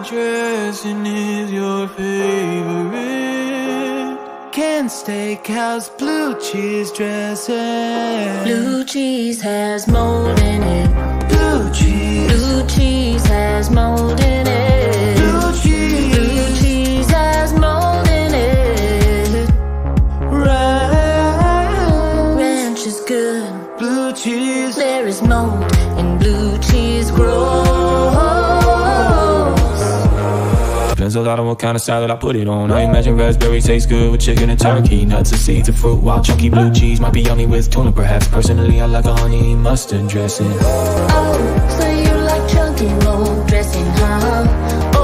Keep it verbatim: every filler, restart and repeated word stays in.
dressing is your favorite? Can steakhouse blue cheese dressing? Blue cheese has mold in it. Blue cheese. Blue cheese has mold in it. Blue cheese. Blue cheese has mold in it. Ranch. Ranch is good. Blue cheese. There is mold and blue cheese grows. Depends a lot on what kind of salad I put it on. I imagine raspberry tastes good with chicken and turkey. Nuts and seeds of fruit, while chunky blue cheese might be yummy with tuna perhaps. Personally, I like a honey mustard dressing. Oh, so you like chunky mold dressing, huh?